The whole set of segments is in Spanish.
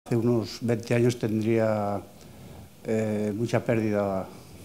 Hace unos 20 años tendría mucha pérdida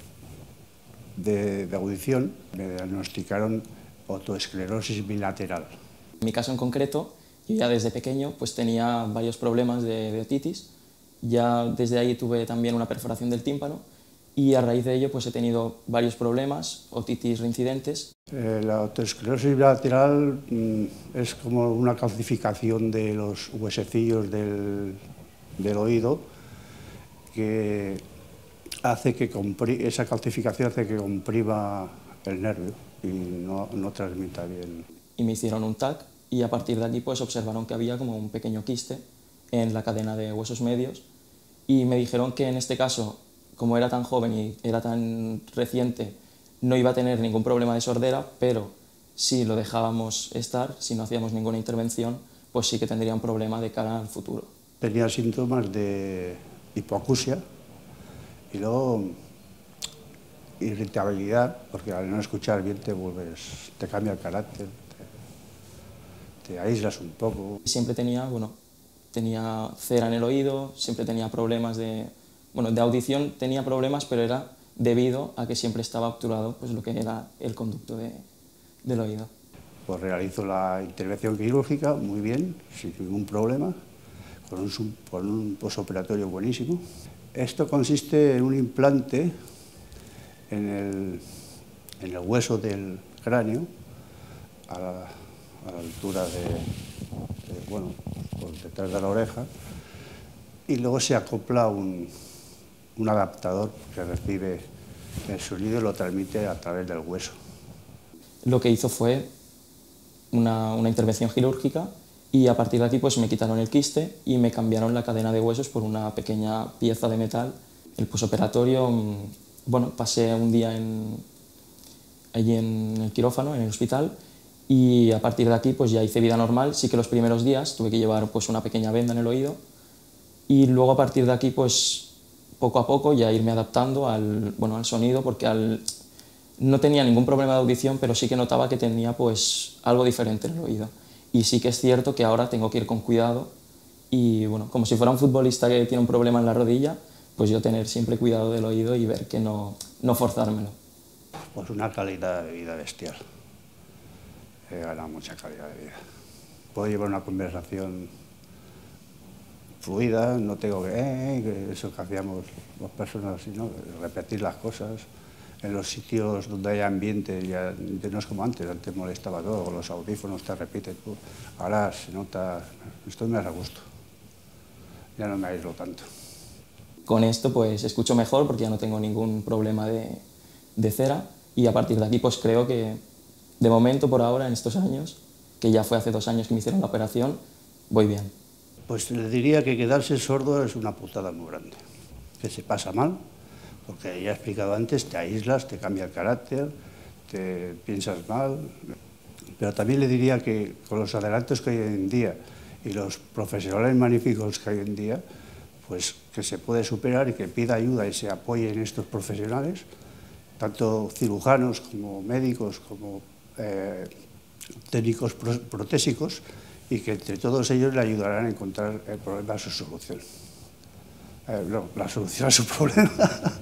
de audición. Me diagnosticaron otoesclerosis bilateral. En mi caso en concreto, yo ya desde pequeño pues tenía varios problemas de otitis. Ya desde ahí tuve también una perforación del tímpano y a raíz de ello pues he tenido varios problemas, otitis reincidentes. La otoesclerosis bilateral es como una calcificación de los huesecillos del oído que hace que esa calcificación hace que comprima el nervio y no transmita bien. Y me hicieron un TAC y a partir de aquí pues observaron que había como un pequeño quiste en la cadena de huesos medios y me dijeron que en este caso, como era tan joven y era tan reciente, no iba a tener ningún problema de sordera, pero si lo dejábamos estar, si no hacíamos ninguna intervención, pues sí que tendría un problema de cara al futuro. Tenía síntomas de hipoacusia y luego irritabilidad, porque al no escuchar bien te cambia el carácter, te aíslas un poco. Siempre tenía cera en el oído, siempre tenía problemas de audición, tenía problemas, pero era debido a que siempre estaba obturado pues, lo que era el conducto del oído. Pues realizo la intervención quirúrgica muy bien, sin ningún problema, con un posoperatorio buenísimo. Esto consiste en un implante en el hueso del cráneo, a la altura por detrás de la oreja, y luego se acopla un adaptador que recibe el sonido y lo transmite a través del hueso. Lo que hizo fue una intervención quirúrgica y a partir de aquí pues me quitaron el quiste y me cambiaron la cadena de huesos por una pequeña pieza de metal. El posoperatorio, pasé un día allí en el quirófano, en el hospital, y a partir de aquí pues ya hice vida normal. Sí que los primeros días tuve que llevar pues una pequeña venda en el oído y luego a partir de aquí pues poco a poco ya irme adaptando al sonido, porque no tenía ningún problema de audición, pero sí que notaba que tenía pues algo diferente en el oído. Y sí que es cierto que ahora tengo que ir con cuidado y como si fuera un futbolista que tiene un problema en la rodilla, pues yo tener siempre cuidado del oído y ver que no forzármelo. Pues una calidad de vida bestial. He ganado mucha calidad de vida. Puedo llevar una conversación fluida, no tengo que eso que hacíamos las personas, sino repetir las cosas. En los sitios donde hay ambiente, ya no es como antes molestaba todo, con los audífonos te repiten. Ahora se nota, estoy más a gusto, ya no me aíslo tanto. Con esto pues escucho mejor porque ya no tengo ningún problema de cera y a partir de aquí pues creo que de momento por ahora en estos años, que ya fue hace 2 años que me hicieron la operación, voy bien. Pues le diría que quedarse sordo es una putada muy grande, que se pasa mal, porque ya he explicado antes, te aíslas, te cambia el carácter, te piensas mal, pero también le diría que con los adelantos que hay hoy en día y los profesionales magníficos que hay hoy en día, pues que se puede superar y que pida ayuda y se apoye en estos profesionales, tanto cirujanos como médicos, como técnicos protésicos, y que entre todos ellos le ayudarán a encontrar el problema a su solución. No, la solución a su problema.